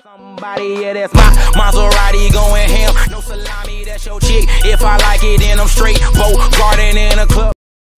Somebody, yeah, that's my Maserati going ham. No salami, that's your chick. If I like it, then I'm straight. Boat garden in a club.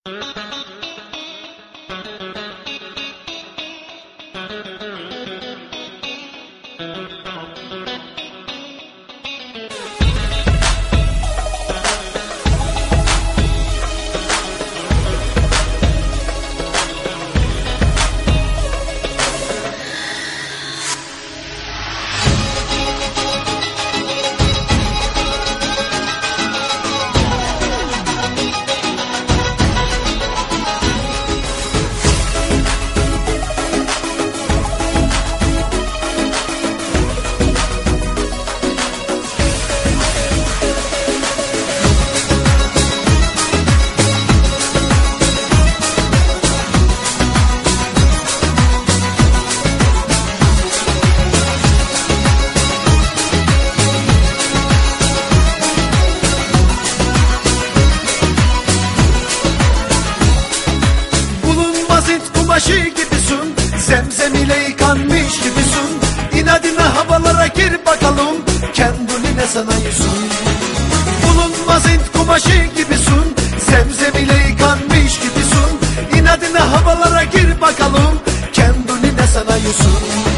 Kumaşı gibisin, zemzem ile yıkanmış gibisin. İnadına havalara gir bakalım, kendine sana yüzün. Bulunmaz int kumaşı gibisin, zemzem ile yıkanmış gibisin. İnadına havalara gir bakalım, kendine sana yüzün.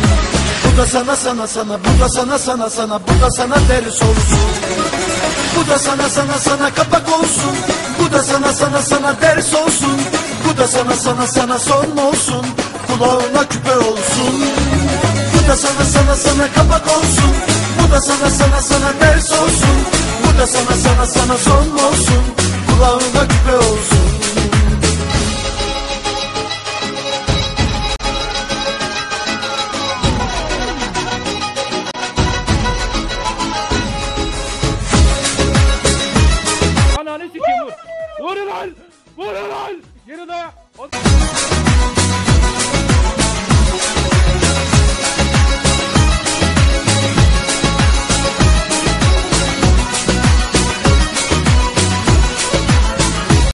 Bu da sana sana sana, bu da sana sana sana, bu da sana ders olsun. Bu da sana sana sana kapak olsun. Bu da sana sana sana ders olsun. Bu da sana sana sana son olsun. Kulağına küpe olsun. Bu da sana sana sana kapak olsun. Bu da sana sana sana ders olsun. Bu da sana sana sana son olsun. Kulağına küpe olsun. Ananı sikeyim vur. Vur lan! Vur lan! Geri daya!